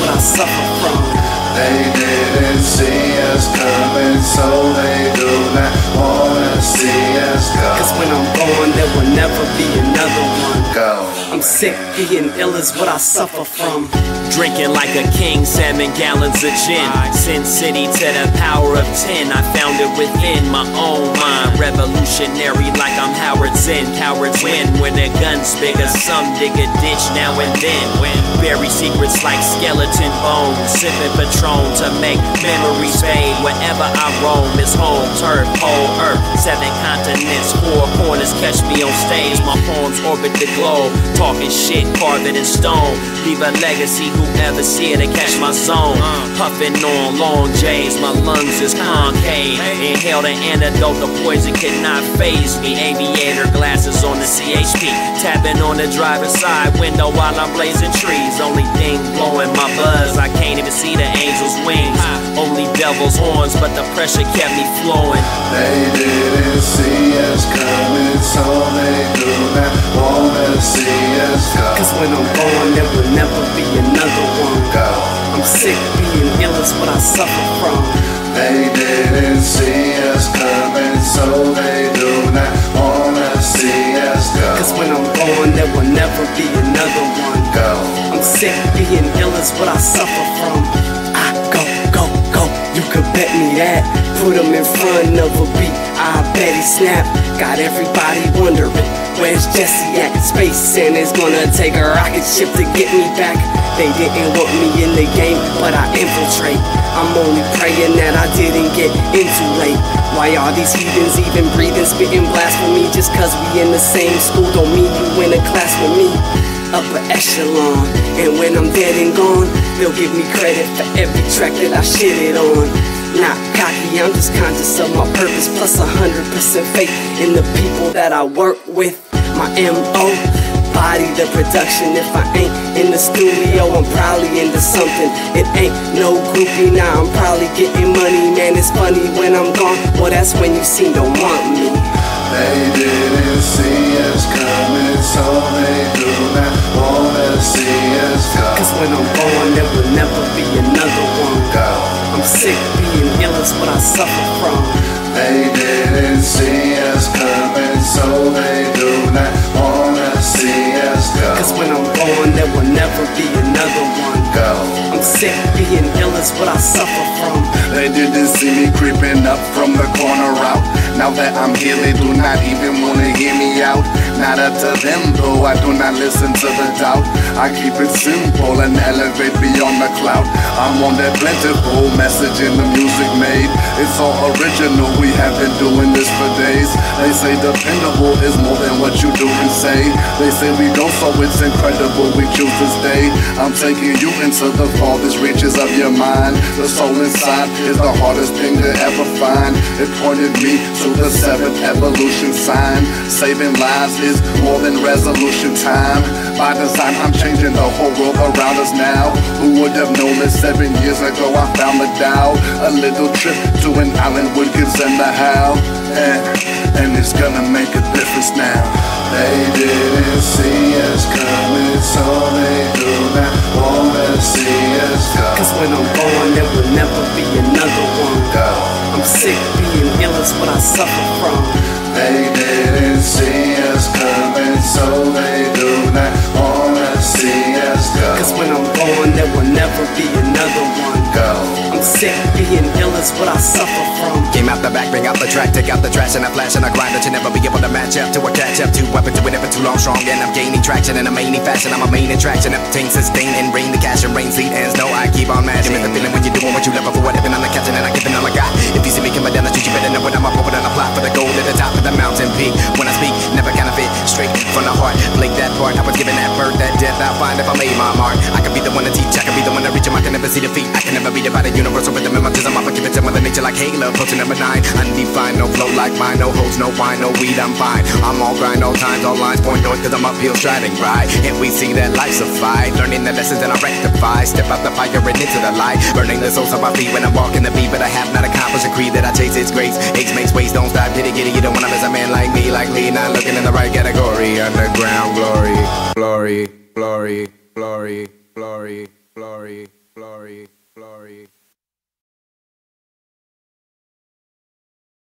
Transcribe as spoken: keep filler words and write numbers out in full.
what I suffer from. They didn't see us coming, so they do not wanna see us go. Cause when I'm gone, there will never be another one. Go. I'm sick, being ill is what I suffer from. Drinking like a king, seven gallons of gin. Sin City to the power of ten. I found it within my own mind. Revolutionary like I'm Howard Zinn. Cowards win when their guns bigger. Some dig a ditch now and then. Bury secrets like skeleton bones. Sipping Patron to make memories fade. Wherever I roam is home. Turf, whole earth, seven continents, four corners. Catch me on stage. My poems orbit the globe. Talking shit, carve it in stone. Leave a legacy. Whoever see it and catch my zone. Puffing on long J's, my lungs is concave. Inhale the antidote, the poison cannot faze me. Aviator glasses on the C H P. Tapping on the driver's side window while I'm blazing trees. Only thing blowing my buzz, I can't even see the angel's wings. Only devil's horns, but the pressure kept me flowing. They didn't see us coming, so they do not wanna see us go. Cause when I'm gone, there will never be another one. Go. I'm sick, being ill is what I suffer from. They didn't see us coming, so they do not wanna see us go. Cause when I'm gone, there will never be another one. Go. I'm sick, being ill is what I suffer from. I go, go, go, you could bet me that. Put him in front of a beat, I bet he snap. Got everybody wondering, where's Jesse at? Space Santa's gonna take a rocket ship to get me back. They didn't want me in the game, but I infiltrate. I'm only praying that I didn't get in too late. Why are these heathens even breathing, spitting blasphemy? Just cause we in the same school don't mean you in a class with me. Upper echelon, and when I'm dead and gone, they'll give me credit for every track that I shitted on. Not cocky, I'm just conscious of my purpose, plus a hundred percent faith in the people that I work with. My M O, body the production. If I ain't in the studio, I'm probably into something. It ain't no groupie, now I'm probably getting money. Man, it's funny when I'm gone, well that's when you seem to want me. They didn't see us coming, so they do not wanna see us go. Cause when I'm gone, there will never be another one. Go. I'm sick, being ill is what I suffer from. They didn't see us coming, so they do not wanna see us go. Cause when I'm gone, there will never be another one. Go. I'm sick, being ill is what I suffer from. They didn't see me creeping up from the corner out. Now that I'm here, they do not even wanna hear me out. Not up to them, though I do not listen to the doubt. I keep it simple and elevate beyond the cloud. I'm on that plentiful message in the music made. It's all original, we have been doing this for days. They say dependable is more than what you do and say. They say we go, so it's incredible, we choose to stay. I'm taking you into the farthest reaches of your mind. The soul inside is the hardest thing to ever find. It pointed me to the seventh evolution sign. Saving lives is more than resolution time. By design, I'm changing the whole world around us now. Who would have known that seven years ago I found the Tao? A little trip to an island would give them the how. And, and it's gonna make a difference now. They didn't see us coming, so they do not wanna see us go. Cause when I'm gone, there will never be another one. Go. I'm sick, being ill is what I suffer from. They didn't see us coming, so they do not wanna see us go. Cause when I'm gone, there will never be another one. Go. I'm sick, being ill is what I suffer from. Came out the back, bring out the track, take out the trash and a flash and a grind that you never be able to match up to or catch up to. I've been doing it for too long, strong, and I'm gaining traction in a main fashion. I'm a main attraction, obtain, sustain, and rain the cash and rain seed ends. No, I keep on matching. The feeling when you're doing what you love for whatever, I'm catching and I'm giving all I got. If you see me coming down the street, you better know what I'm up over and I plot for the gold at the top of the mountain peak. When I speak, never kind of fit straight from the heart. Blink that part, I was given that birth, that death. I'll find if I made my mark. I can be the one to teach, I can be the one to reach him. I can never see defeat. I can never be divided. Universal rhythm and my rhythm. I'ma give it to mother nature like Halo. Approaching number nine, undefined, no flow like mine, no hoes, no wine, no weed. I'm fine. I'm all grind, all times, all lines point north, cause I'm uphill striding right. And we see that life's a fight, learning the lessons that I rectify. Step out the fire and into the light, burning the souls of my feet when I'm walking the beat. But I have not accomplished a creed that I chase its grace. Aches makes waste, don't stop, giddy giddy. You don't wanna miss a man like me, like me. Not looking in the right category. Underground glory, glory, glory, glory, glory, glory. glory, glory.